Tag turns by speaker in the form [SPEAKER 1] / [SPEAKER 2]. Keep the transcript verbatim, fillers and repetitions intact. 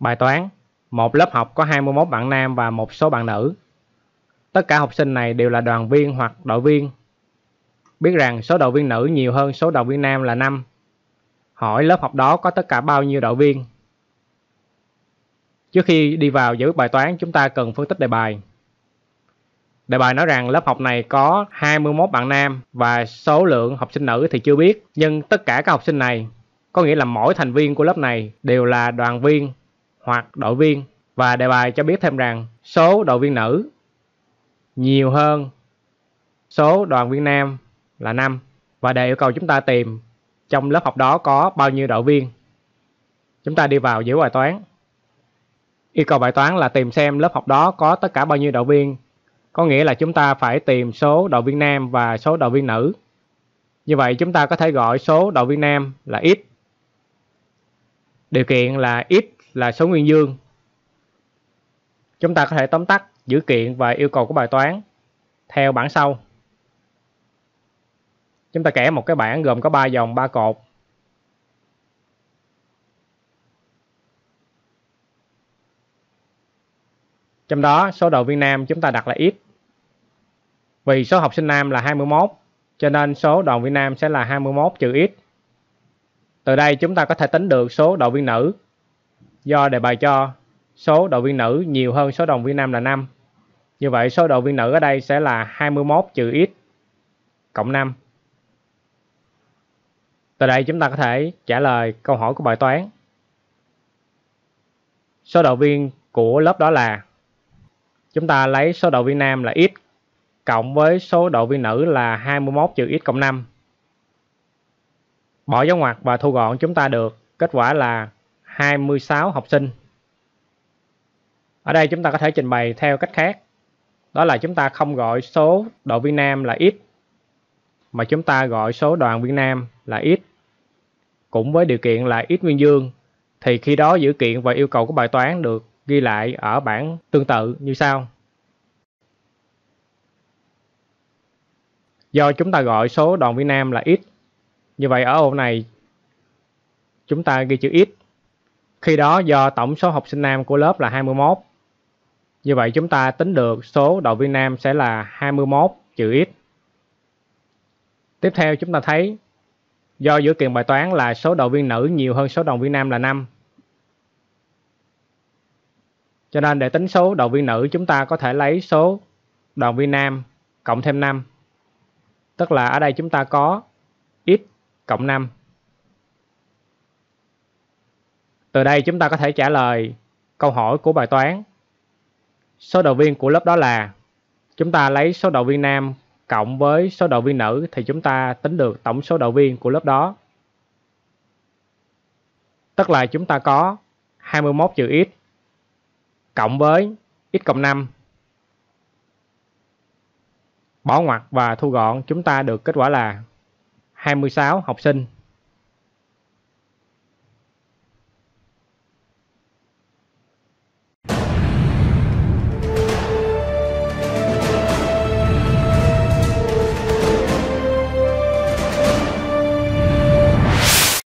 [SPEAKER 1] Bài toán, một lớp học có hai mươi mốt bạn nam và một số bạn nữ. Tất cả học sinh này đều là đoàn viên hoặc đội viên. Biết rằng số đội viên nữ nhiều hơn số đội viên nam là năm. Hỏi lớp học đó có tất cả bao nhiêu đội viên? Trước khi đi vào giải quyết bài toán, chúng ta cần phân tích đề bài. Đề bài nói rằng lớp học này có hai mươi mốt bạn nam và số lượng học sinh nữ thì chưa biết. Nhưng tất cả các học sinh này, có nghĩa là mỗi thành viên của lớp này đều là đoàn viên hoặc đội viên. Và đề bài cho biết thêm rằng số đội viên nữ nhiều hơn số đoàn viên nam là năm. Và đề yêu cầu chúng ta tìm trong lớp học đó có bao nhiêu đội viên. Chúng ta đi vào giải quyết bài toán. Yêu cầu bài toán là tìm xem lớp học đó có tất cả bao nhiêu đội viên. Có nghĩa là chúng ta phải tìm số đội viên nam và số đội viên nữ. Như vậy chúng ta có thể gọi số đội viên nam là x. Điều kiện là x là số nguyên dương. Chúng ta có thể tóm tắt dữ kiện và yêu cầu của bài toán theo bảng sau. Chúng ta kẻ một cái bảng gồm có ba dòng ba cột. Trong đó số đội viên nam chúng ta đặt là x. Vì số học sinh nam là hai mươi mốt, cho nên số đoàn viên nam sẽ là hai mươi mốt trừ x. Từ đây chúng ta có thể tính được số đội viên nữ. Do đề bài cho số đội viên nữ nhiều hơn số đoàn viên nam là năm. Như vậy số đội viên nữ ở đây sẽ là hai mươi mốt trừ x cộng năm. Từ đây chúng ta có thể trả lời câu hỏi của bài toán. Số đội viên của lớp đó là, chúng ta lấy số đội viên nam là x cộng với số đội viên nữ là hai mươi mốt trừ x cộng năm. Bỏ dấu ngoặc và thu gọn, chúng ta được kết quả là hai mươi sáu học sinh. Ở đây chúng ta có thể trình bày theo cách khác. Đó là chúng ta không gọi số đội viên nam là x, mà chúng ta gọi số đoàn viên nam là x. Cũng với điều kiện là x nguyên dương, thì khi đó dữ kiện và yêu cầu của bài toán được ghi lại ở bảng tương tự như sau. Do chúng ta gọi số đoàn viên nam là x, như vậy ở ô này chúng ta ghi chữ x. Khi đó do tổng số học sinh nam của lớp là hai mươi mốt, như vậy chúng ta tính được số đội viên nam sẽ là hai mươi mốt trừ x. Tiếp theo chúng ta thấy do dữ kiện bài toán là số đội viên nữ nhiều hơn số đoàn viên nam là năm, cho nên để tính số đội viên nữ chúng ta có thể lấy số đoàn viên nam cộng thêm năm. Tức là ở đây chúng ta có x cộng năm. Từ đây chúng ta có thể trả lời câu hỏi của bài toán. Số đội viên của lớp đó là, chúng ta lấy số đội viên nam cộng với số đội viên nữ thì chúng ta tính được tổng số đội viên của lớp đó. Tức là chúng ta có hai mươi mốt trừ x cộng với x cộng năm. Bỏ ngoặc và thu gọn, chúng ta được kết quả là hai mươi sáu học sinh.